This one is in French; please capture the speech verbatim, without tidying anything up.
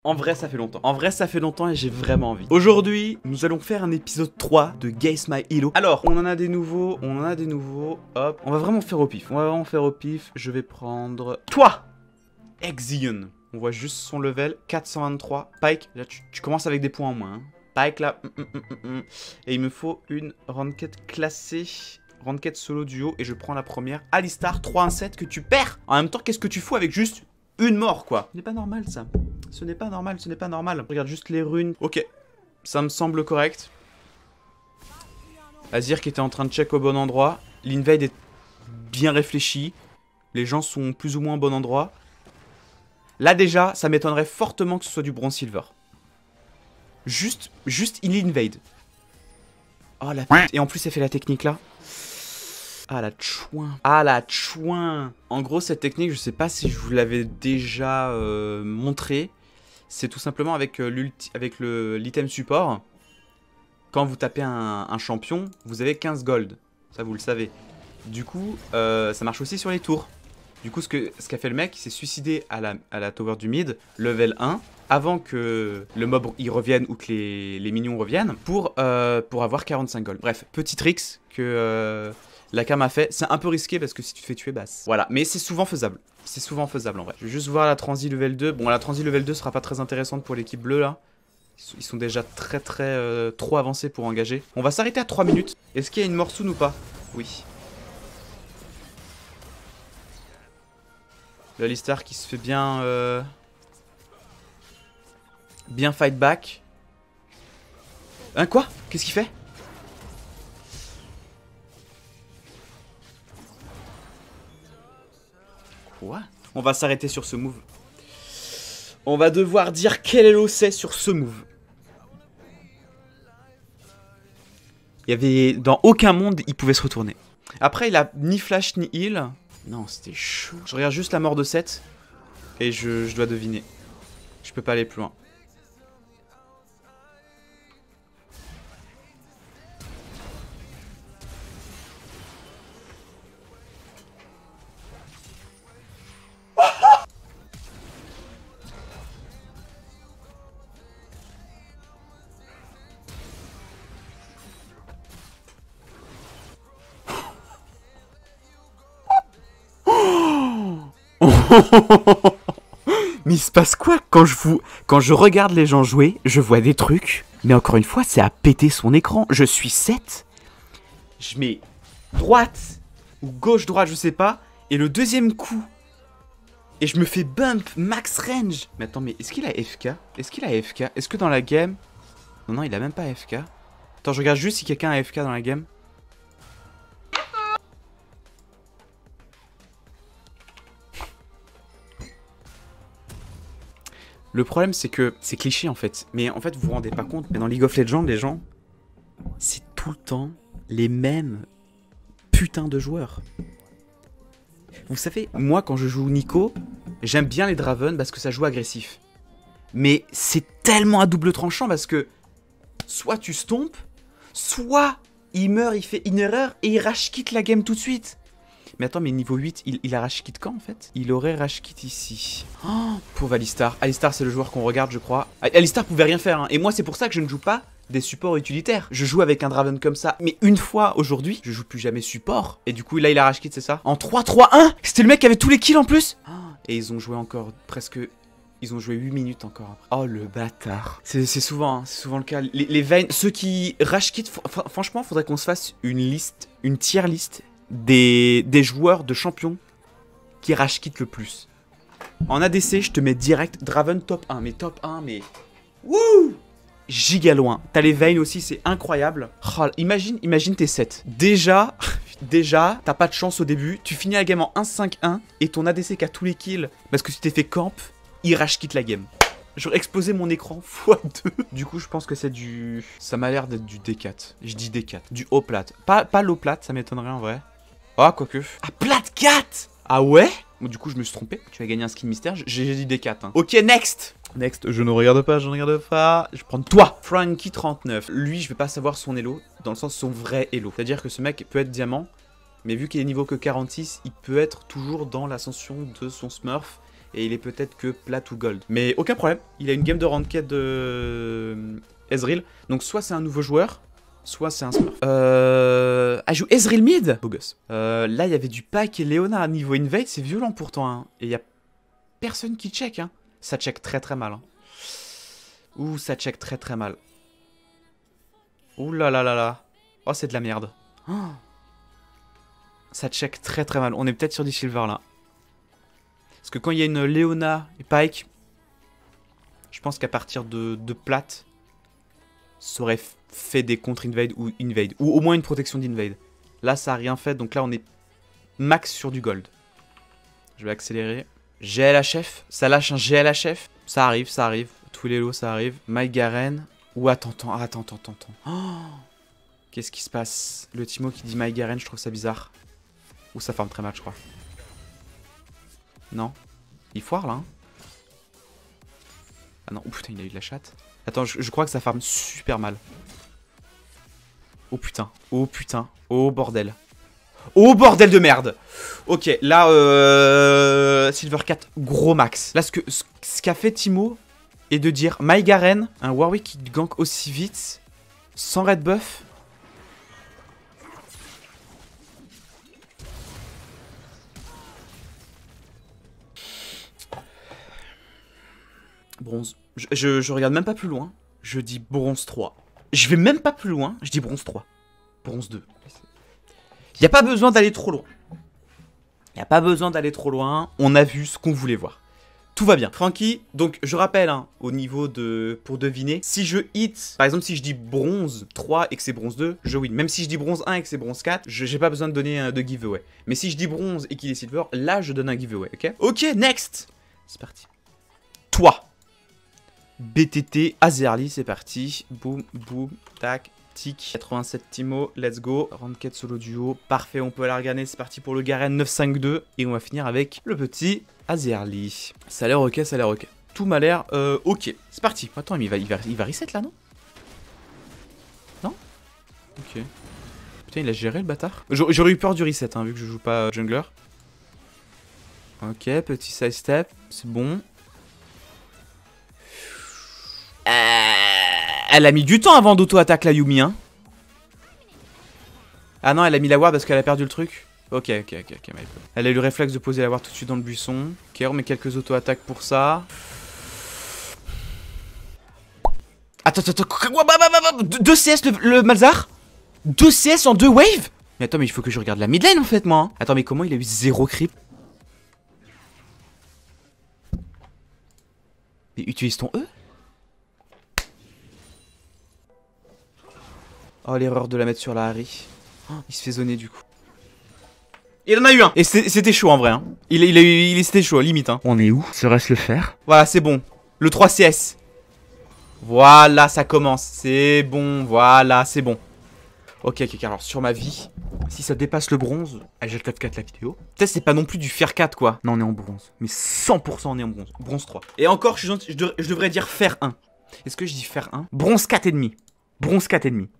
En vrai, ça fait longtemps. En vrai, ça fait longtemps et j'ai vraiment envie. Aujourd'hui, nous allons faire un épisode trois de Guess My Elo. Alors, on en a des nouveaux, on en a des nouveaux. Hop, on va vraiment faire au pif. On va vraiment faire au pif. Je vais prendre... Toi Exion. On voit juste son level, quatre cent vingt-trois. Pike, là, tu, tu commences avec des points en moins. Hein. Pike, là. Mm, mm, mm, mm. Et il me faut une ranked classée. Ranked solo duo. Et je prends la première. Alistar, trois un sept que tu perds. En même temps, qu'est-ce que tu fous avec juste une mort, quoi? Ce n'est pas normal, ça. Ce n'est pas normal, ce n'est pas normal. Regarde juste les runes. Ok, ça me semble correct. Azir qui était en train de check au bon endroit. L'invade est bien réfléchi. Les gens sont plus ou moins au bon endroit. Là déjà, ça m'étonnerait fortement que ce soit du bronze silver. Juste, juste il invade. Oh la pute. Et en plus, elle fait la technique là. Ah la chouin. Ah la chouin. En gros, cette technique, je sais pas si je vous l'avais déjà euh, montré. C'est tout simplement avec, euh, avec l'item support. Quand vous tapez un, un champion, vous avez quinze gold. Ça, vous le savez. Du coup, euh, ça marche aussi sur les tours. Du coup, ce qu'a ce qu'a fait le mec, il s'est suicidé à la, à la tower du mid, level un, avant que le mob y revienne ou que les, les minions reviennent, pour, euh, pour avoir quarante-cinq gold. Bref, petit tricks que euh, la cam a fait. C'est un peu risqué parce que si tu te fais tuer, basse. Voilà, mais c'est souvent faisable. C'est souvent faisable en vrai. Je vais juste voir la transi level deux. Bon, la transi level deux sera pas très intéressante pour l'équipe bleue là. Ils sont déjà très très euh, trop avancés pour engager. On va s'arrêter à trois minutes. Est-ce qu'il y a une mort soon ou pas? Oui. Le Alistar qui se fait bien... Euh... Bien fight back. Hein, quoi? Qu'est-ce qu'il fait? Quoi? On va s'arrêter sur ce move. On va devoir dire quel elo c'est sur ce move. Il y avait... Dans aucun monde, il pouvait se retourner. Après, il a ni flash ni heal. Non, c'était chaud. Je regarde juste la mort de Seth. Et je, je dois deviner. Je peux pas aller plus loin. Mais il se passe quoi quand je vous... Quand je regarde les gens jouer, je vois des trucs. Mais encore une fois, c'est à péter son écran. Je suis sept. Je mets droite ou gauche-droite, je sais pas. Et le deuxième coup. Et je me fais bump max range. Mais attends, mais est-ce qu'il a F K? Est-ce qu'il a F K? Est-ce que dans la game... Non, non, il a même pas F K. Attends, je regarde juste si quelqu'un a F K dans la game. Le problème, c'est que c'est cliché en fait. Mais en fait, vous vous rendez pas compte. Mais dans League of Legends, les gens, c'est tout le temps les mêmes putains de joueurs. Vous savez, moi, quand je joue Nico, j'aime bien les Draven parce que ça joue agressif. Mais c'est tellement à double tranchant parce que soit tu stompes, soit il meurt, il fait une erreur et il rage quitte la game tout de suite. Mais attends, mais niveau huit, il, il a rage quit quand en fait? Il aurait rage quit ici. Oh, pauvre Alistar. Alistar, c'est le joueur qu'on regarde, je crois. Alistar pouvait rien faire. Hein. Et moi, c'est pour ça que je ne joue pas des supports utilitaires. Je joue avec un Draven comme ça. Mais une fois aujourd'hui, je joue plus jamais support. Et du coup, là, il a rage quit, c'est ça? En trois trois un. C'était le mec qui avait tous les kills en plus. Oh, et ils ont joué encore presque... Ils ont joué huit minutes encore après. Oh, le bâtard. C'est souvent, hein, c'est souvent le cas. Les, les Vayne, ceux qui rage quit, franchement, faudrait qu'on se fasse une liste, une tier list des, des joueurs de champions qui rage quit le plus. En A D C, je te mets direct Draven top un. Mais top un, mais... Wouh! Giga loin. T'as les Vayne aussi, c'est incroyable. Oh, imagine, imagine tes sept. Déjà, déjà, t'as pas de chance au début. Tu finis la game en un cinq un et ton A D C qui a tous les kills parce que tu t'es fait camp, il rage quitte la game. J'aurais explosé mon écran fois deux. Du coup, je pense que c'est du... Ça m'a l'air d'être du D quatre. Je dis D quatre. Du haut plate. Pas, pas low plate, ça m'étonnerait en vrai. Ah, quoique. Ah, plate quatre. Ah ouais? Bon, du coup, je me suis trompé. Tu vas gagner un skin mystère. J'ai dit D quatre. Hein. Ok, next. Next, je ne regarde pas, je ne regarde pas. Je vais prendre toi. Frankie trente-neuf. Lui, je vais pas savoir son elo. Dans le sens son vrai elo. C'est-à-dire que ce mec peut être diamant. Mais vu qu'il est niveau que quarante-six, il peut être toujours dans l'ascension de son smurf. Et il est peut-être que plate ou gold. Mais aucun problème. Il a une game de ranked de Ezreal. Donc soit c'est un nouveau joueur, soit c'est un smurf. Euh... Ah, je joue Ezreal mid. Beau gosse. Euh, là, il y avait du Pyke et Leona à niveau invade. C'est violent pourtant. Hein. Et il y a personne qui check. Hein. Ça check très très mal. Hein. Ouh, ça check très très mal. Ouh là là là là. Oh, c'est de la merde. Oh. Ça check très très mal. On est peut-être sur du silver là. Parce que quand il y a une Leona et Pyke, je pense qu'à partir de, de plate, ça aurait fait des contre-invade ou invade. Ou au moins une protection d'invade. Là, ça a rien fait. Donc là, on est max sur du gold. Je vais accélérer. G L H F. Ça lâche un G L H F. Ça arrive, ça arrive. Tous les lots, ça arrive. My Garen. Ou attends, attends, attends, attends, attends. Oh, qu'est-ce qui se passe? Le Timo qui dit My Garen, je trouve ça bizarre. Ou ça farme très mal, je crois. Non. Il foire là. Hein. Ah non, oh putain, il a eu de la chatte. Attends, je, je crois que ça farme super mal. Oh putain, oh putain, oh bordel. Oh bordel de merde. Ok, là, euh, Silver quatre, gros max. Là, ce qu'a ce, ce qu'a fait Timo est de dire My Garen, un Warwick qui gank aussi vite, sans red buff. Bronze. Je, je, je regarde même pas plus loin. Je dis bronze trois. Je vais même pas plus loin. Je dis bronze trois. Bronze deux. Il n'y a pas besoin d'aller trop loin. Il n'y a pas besoin d'aller trop loin. On a vu ce qu'on voulait voir. Tout va bien. Franky, donc je rappelle, hein, au niveau de... Pour deviner, si je hit... Par exemple, si je dis bronze trois et que c'est bronze deux, je win. Même si je dis bronze un et que c'est bronze quatre, je j'ai pas besoin de donner un, de giveaway. Mais si je dis bronze et qu'il est silver, là, je donne un giveaway, ok? Ok, next. C'est parti. Toi. B T T, Azerly, c'est parti. Boum, boum, tac, tic. quatre-vingt-sept Timo, let's go. Ranked solo duo, parfait, on peut la regarder. C'est parti pour le Garen neuf cinq deux. Et on va finir avec le petit Azerly. Ça a l'air ok, ça a l'air ok. Tout m'a l'air euh, ok. C'est parti. Attends, mais il va, il, va, il va reset là, non? Non? Ok. Putain, il a géré le bâtard. J'aurais eu peur du reset, hein, vu que je joue pas jungler. Ok, petit side step, c'est bon. Elle a mis du temps avant d'auto-attaque la Yumi, hein. Ah non, elle a mis la ward parce qu'elle a perdu le truc. Ok, ok, ok, ok. Elle a eu le réflexe de poser la ward tout de suite dans le buisson. Ok, on met quelques auto-attaques pour ça. Attends, attends, attends. deux C S le, le Malzahar. deux C S en deux waves. Mais attends, mais il faut que je regarde la mid lane en fait, moi. Hein. Attends, mais comment il a eu zéro creep? Mais utilise ton E. Oh, l'erreur de la mettre sur la Harry. Oh, il se fait zoner du coup. Il en a eu un. Et c'était chaud en vrai. Hein. Il, il a eu, il c'était chaud, limite. Hein. On est où? Serait-ce le faire? Voilà, c'est bon. Le trois C S. Voilà, ça commence. C'est bon. Voilà, c'est bon. Ok, ok, alors sur ma vie, si ça dépasse le bronze, elle jette quatre quatre la vidéo. Peut-être c'est pas non plus du fer quatre quoi. Non, on est en bronze. Mais cent pour cent on est en bronze. Bronze trois. Et encore, je, je, je devrais dire fer un. Est-ce que je dis fer un? Bronze quatre et demi. Bronze quatre et demi.